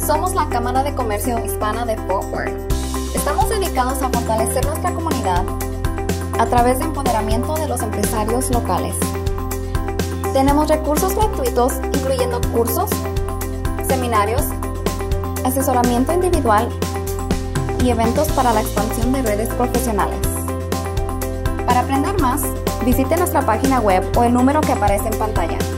Somos la Cámara de Comercio Hispana de Fort Worth. Estamos dedicados a fortalecer nuestra comunidad a través de empoderamiento de los empresarios locales. Tenemos recursos gratuitos, incluyendo cursos, seminarios, asesoramiento individual y eventos para la expansión de redes profesionales. Para aprender más, visite nuestra página web o el número que aparece en pantalla.